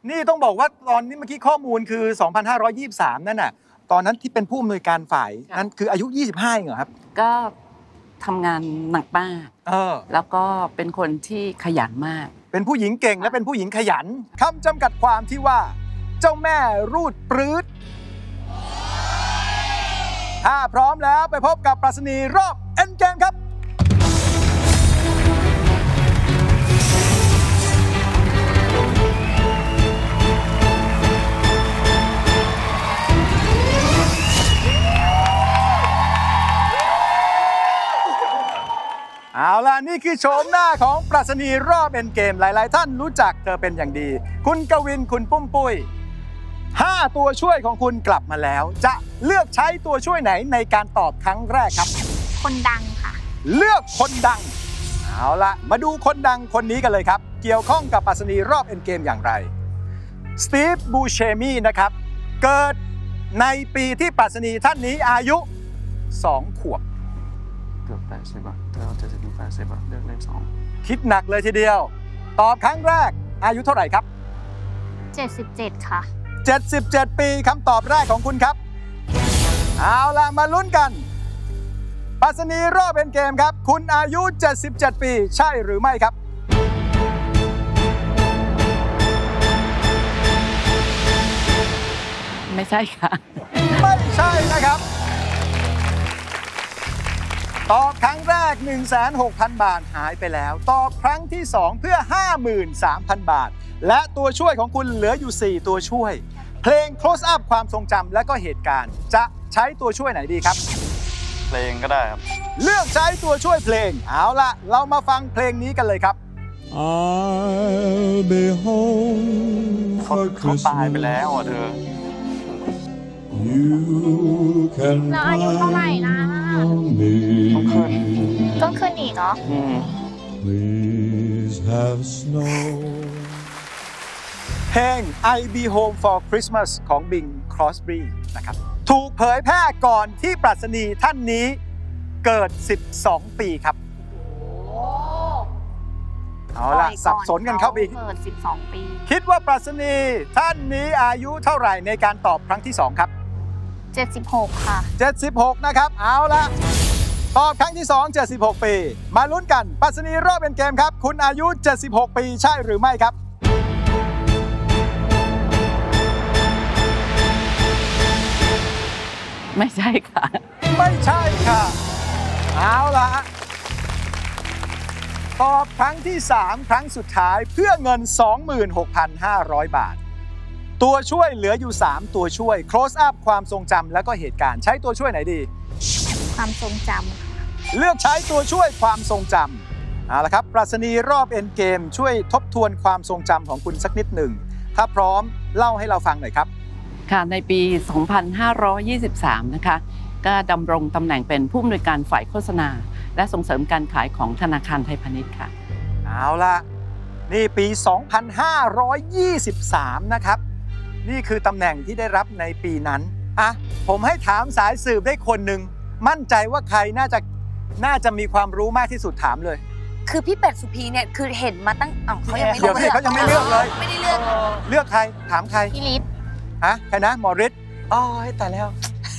นี่ต้องบอกว่าตอนนี้เมื่อกี้ข้อมูลคือ 2523 นั่นน่ะตอนนั้นที่เป็นผู้อำนวยการฝ่ายนั้นคืออายุ 25 เหรอครับก็ทำงานหนักมากแล้วก็เป็นคนที่ขยันมากเป็นผู้หญิงเก่งและเป็นผู้หญิงขยันคำจำกัดความที่ว่าเจ้าแม่รูดปรื๊ดถ้าพร้อมแล้วไปพบกับปรัชนีรอบเอ็นเกมครับเอาล่ะนี่คือโฉมหน้าของปรัชนีรอบเอ็นเกมหลายๆท่านรู้จักเธอเป็นอย่างดีคุณกวินคุณปุ้มปุ้ย5ตัวช่วยของคุณกลับมาแล้วจะเลือกใช้ตัวช่วยไหนในการตอบครั้งแรกครับคนดังค่ะเลือกคนดังเอาล่ะมาดูคนดังคนนี้กันเลยครับเกี่ยวข้องกับปรัชนีรอบเอ็นเกมอย่างไรสตีฟบูเชมีนะครับเกิดในปีที่ปรัชนีท่านนี้อายุ2 ขวบเกือบ80 บาทถ้าเราจะถึง80 บาทเลือกเลข2 คิดหนักเลยทีเดียวตอบครั้งแรกอายุเท่าไหร่ครับ 77ค่ะ 77 ปีคำตอบแรกของคุณครับเอาล่ะมาลุ้นกันปรัชนีรอบเอ็นเกมครับคุณอายุ77 ปีใช่หรือไม่ครับไม่ใช่ค่ะไม่ใช่นะครับตอบครั้งแรก 16,000 บาทหายไปแล้วตอบครั้งที่2เพื่อ 53,000 บาทและตัวช่วยของคุณเหลืออยู่4ตัวช่วยเพลง close up ความทรงจำและก็เหตุการณ์จะใช้ตัวช่วยไหนดีครับเพลงก็ได้ครับเลือกใช้ตัวช่วยเพลงเอาล่ะเรามาฟังเพลงนี้กันเลยครับ I'll be home for Christmas เขาตายไปแล้วอ่ะเธอแล้วอายุเท่าไหร่นะต้องขึ้นอีกเหรอเพลง I'll Be Home for Christmas ของ Bing Crosby นะครับถูกเผยแพร่ก่อนที่ปรัชนีท่านนี้เกิด12 ปีครับเอาล่ะสับสนกันเข้าไปเกิด12 ปีคิดว่าปรัชนีท่านนี้อายุเท่าไหร่ในการตอบครั้งที่2ครับ 76ค่ะ 76นะครับเอาละตอบครั้งที่2 76 ปีมาลุ้นกันปรัชนีรอบเป็นเกมครับคุณอายุ76 ปีใช่หรือไม่ครับไม่ใช่ค่ะไม่ใช่ค่ะเอาละตอบครั้งที่3ครั้งสุดท้ายเพื่อเงิน 26,500 บาทตัวช่วยเหลืออยู่3ตัวช่วย close up ความทรงจำแล้วก็เหตุการณ์ใช้ตัวช่วยไหนดีความทรงจำเลือกใช้ตัวช่วยความทรงจำเอาละครับปรัชนีรอบเอ็นเกมช่วยทบทวนความทรงจำของคุณสักนิดหนึ่งถ้าพร้อมเล่าให้เราฟังหน่อยครับค่ะในปี 2523 นะคะก็ดำรงตำแหน่งเป็นผู้อำนวยการฝ่ายโฆษณาและส่งเสริมการขายของธนาคารไทยพาณิชย์ค่ะเอาล่ะนี่ปี 2523 นะครับนี่คือตำแหน่งที่ได้รับในปีนั้นอ่ะผมให้ถามสายสืบได้คนหนึ่งมั่นใจว่าใครน่าจะมีความรู้มากที่สุดถามเลยคือพี่เป็ดสุพีเนี่ยคือเห็นมาตั้งเขายังไม่เลือกเขายังไม่เลือกเลยไม่ได้เลือกเลือกใครถามใครพี่ฤทธิ์ใครนะหมอฤทธิ์อ๋อแต่แล้ว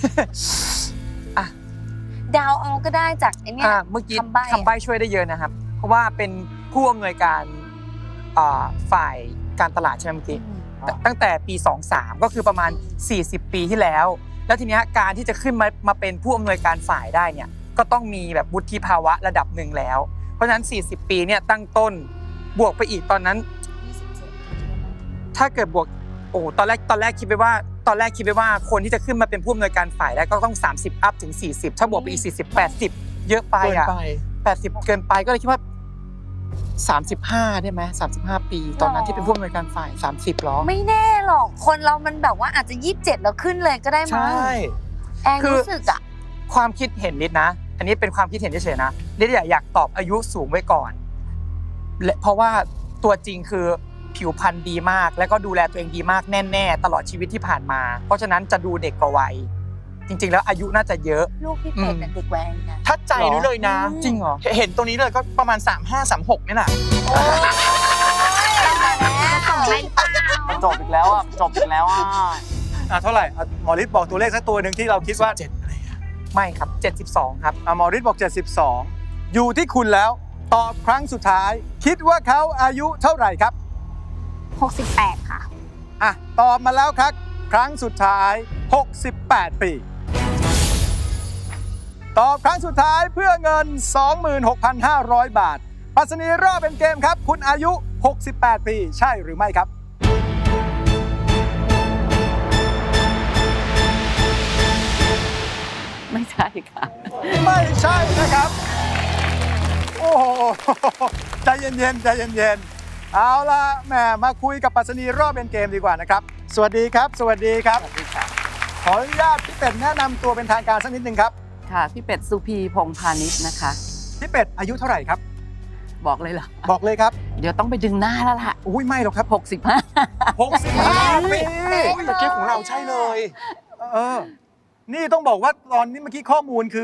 ดาวเอาก็ได้จากไอ้นี่เมื่อกี้คำใบ้ช่วยได้เยอะนะครับเพราะว่าเป็นผู้อำนวยการฝ่ายการตลาดใช่ไหมเมื่อกี้ตั้งแต่ปี23ก็คือประมาณ40 ปีที่แล้วแล้วทีนี้การที่จะขึ้นมาเป็นผู้อำนวยการฝ่ายได้เนี่ยก็ต้องมีแบบวุฒิภาวะระดับหนึ่งแล้วเพราะฉะนั้น40 ปีเนี่ยตั้งต้นบวกไปอีกตอนนั้นถ้าเกิดบวกตอนแรกคิดไปว่าคนที่จะขึ้นมาเป็นผู้อำนวยการฝ่ายได้ก็ต้อง30อัพถึง40ถ้าบวกไปอีก40 80เยอะไปอ่ะ80เกินไปก็เลยคิดว่า35ได้ไหม35 ปีตอนนั้นที่เป็นผู้อำนวยการฝ่าย30หรอไม่แน่หรอกคนเรามันแบบว่าอาจจะ27แล้วขึ้นเลยก็ได้มั้งใช่แองรู้สึกอะความคิดเห็นนิดนะอันนี้เป็นความคิดเห็นเฉยๆนะนิดอยากตอบอายุสูงไว้ก่อนเพราะว่าตัวจริงคือผิวพรรณดีมากแล้วก็ดูแลตัวเองดีมากแน่ๆตลอดชีวิตที่ผ่านมาเพราะฉะนั้นจะดูเด็กกว่าวัยจริงๆแล้วอายุน่าจะเยอะลูกพี่เป็ดเป็นเด็กแว้งนะถ้าใจนู้เลยนะจริงเหรอเห็นตรงนี้เลยก็ประมาณ35 36นี่แหละส่งให้เปล่าจบอีกแล้วอ่ะจบอีกแล้วอ่ะเท่าไหร่หมอฤทธิ์บอกตัวเลขสักตัวหนึ่งที่เราคิดว่าไม่ครับ72ครับหมอฤทธิ์บอก72อยู่ที่คุณแล้วตอบครั้งสุดท้ายคิดว่าเขาอายุเท่าไหร่ครับ 68ค่ะตอบมาแล้วครับครั้งสุดท้าย68 ปีตอบครั้งสุดท้ายเพื่อเงิน 26,500 บาทปรัชนีรอบเป็นเกมครับคุณอายุ68 ปีใช่หรือไม่ครับไม่ใช่ค่ะไม่ใช่นะครับโอ้โหใจเย็นๆใจเย็นๆเอาล่ะแหมมาคุยกับปรัชนีรอบเป็นเกมดีกว่านะครับสวัสดีครับสวัสดีครับขออนุญาตพี่เป็ดแนะนำตัวเป็นทางการสักนิดนึงครับค่ะพี่เป็ดสุพีพงษ์พาณิชย์นะคะพี่เป็ดอายุเท่าไหร่ครับบอกเลยเหรอบอกเลยครับเดี๋ยวต้องไปดึงหน้าแล้วล่ะอุ้ยไม่หรอกครับ 65 ปีตะกี้ของเราใช่เลยนี่ต้องบอกว่าตอนนี้เมื่อกี้ข้อมูลคือ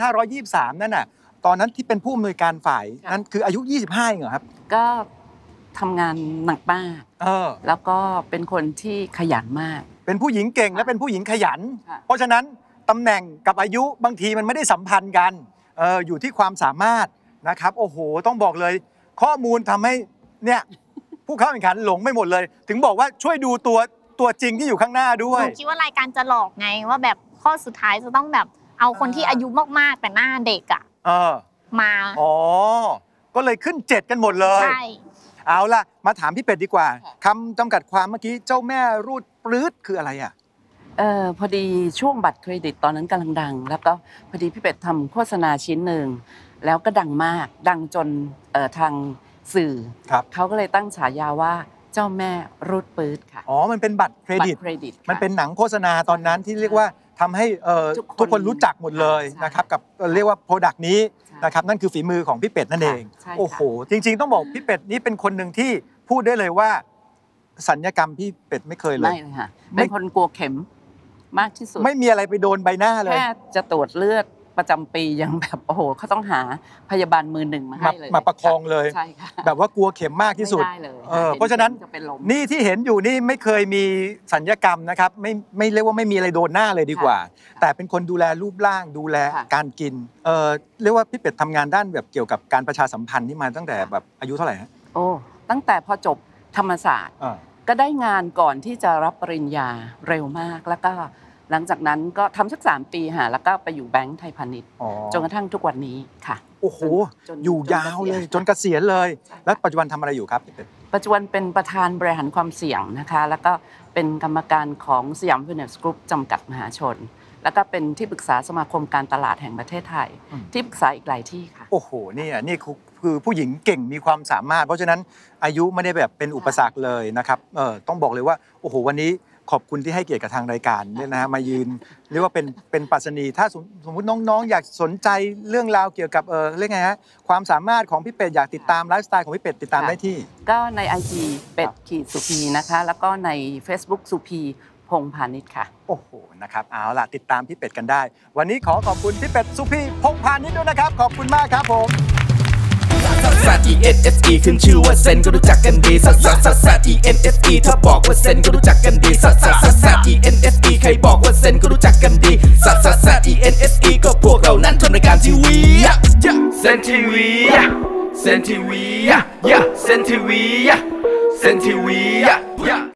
2523 นั่นน่ะตอนนั้นที่เป็นผู้อำนวยการฝ่ายนั้นคืออายุ25เองเหรอครับก็ทำงานหนักมากแล้วก็เป็นคนที่ขยันมากเป็นผู้หญิงเก่งและเป็นผู้หญิงขยันเพราะฉะนั้นตำแหน่งกับอายุบางทีมันไม่ได้สัมพันธ์กันอยู่ที่ความสามารถนะครับโอ้โหต้องบอกเลยข้อมูลทำให้เนี่ยผู้เข้าแข่งขันหลงไม่หมดเลยถึงบอกว่าช่วยดูตัวจริงที่อยู่ข้างหน้าด้วยคิดว่ารายการจะหลอกไงว่าแบบข้อสุดท้ายจะต้องแบบเอาคนที่อายุมากๆแต่หน้าเด็กอ่ะมาก็เลยขึ้น7กันหมดเลยใช่เอาล่ะมาถามพี่เป็ดดีกว่าคำจำกัดความเมื่อกี้เจ้าแม่รูดปลื้ดคืออะไรอ่ะพอดีช่วงบัตรเครดิตตอนนั้นกำลังดังแล้วก็พอดีพี่เป็ดทำโฆษณาชิ้นหนึ่งแล้วก็ดังมากดังจนทางสื่อเขาก็เลยตั้งฉายาว่าเจ้าแม่รูดปื๊ดค่ะมันเป็นบัตรเครดิตมันเป็นหนังโฆษณาตอนนั้นที่เรียกว่าทำให้ทุกคนรู้จักหมดเลยนะครับกับเรียกว่าโปรดักต์นี้นะครับนั่นคือฝีมือของพี่เป็ดนั่นเองโอ้โหจริงๆต้องบอกพี่เป็ดนี่เป็นคนหนึ่งที่พูดได้เลยว่าสัญญกรรมพี่เป็ดไม่เคยเลยไม่เลยค่ะเป็นคนกลัวเข็มมากที่สุดไม่มีอะไรไปโดนใบหน้าเลยแค่จะตรวจเลือดประจำปียังแบบโอ้โหเขาต้องหาพยาบาลมือหนึ่งมาให้เลยมาประคองเลยใช่ค่ะแบบว่ากลัวเข็มมากที่สุดเพราะฉะนั้นนี่ที่เห็นอยู่นี่ไม่เคยมีสัญญกรรมนะครับไม่เรียกว่าไม่มีอะไรโดนหน้าเลยดีกว่าแต่เป็นคนดูแลรูปร่างดูแลการกินเรียกว่าพี่เป็ดทำงานด้านแบบเกี่ยวกับการประชาสัมพันธ์นี่มาตั้งแต่แบบอายุเท่าไหร่ฮะตั้งแต่พอจบธรรมศาสตร์ก็ได้งานก่อนที่จะรับปริญญาเร็วมากแล้วก็หลังจากนั้นก็ทำสัก3 ปีค่ะแล้วก็ไปอยู่แบงก์ไทยพาณิชย์จนกระทั่งทุกวันนี้ค่ะโอ้โหอยู่ยาวเลยจนเกษียณเลยแล้วปัจจุบันทำอะไรอยู่ครับปัจจุบันเป็นประธานบริหารความเสี่ยงนะคะแล้วก็เป็นกรรมการของสยามฟินแลนซ์กรุ๊ปจำกัดมหาชนแล้วก็เป็นที่ปรึกษาสมาคมการตลาดแห่งประเทศไทยที่ปรึกษาอีกหลายที่ค่ะโอ้โหนี่คือผู้หญิงเก่งมีความสามารถเพราะฉะนั้นอายุไม่ได้แบบเป็นอุปสรรคเลยนะครับต้องบอกเลยว่าโอ้โหวันนี้ขอบคุณที่ให้เกียรติกับทางรายการเนี่ยนะมายืนเรียกว่าเป็นปรัชนีถ้าสมมุติน้องๆอยากสนใจเรื่องราวเกี่ยวกับเรื่องไงฮะความสามารถของพี่เป็ดอยากติดตามไลฟ์สไตล์ของพี่เป็ดติดตามได้ที่ก็ใน IG เป็ดขีดสุพีนะคะแล้วก็ใน Facebook สุพีพงษ์พาณิชย์ค่ะโอ้โหนะครับเอาล่ะติดตามพี่เป็ดกันได้วันนี้ขอบคุณพี่เป็ดสุพีพงษ์พาณิชย์ด้วยนะครับขอบคุณมากครับผม SATENSE ขึ้นชื่อว่าเซนก็รู้จักกันดีSATENSE ถ้าบอกว่าเซนก็รู้จักกันดีSATENSE ใครบอกว่าเซนก็รู้จักกันดีSATENSE ก็พวกเรานั้นทำรายการทีวีเซนทีวีเซนทีวีเซนทีวีเซนทีวี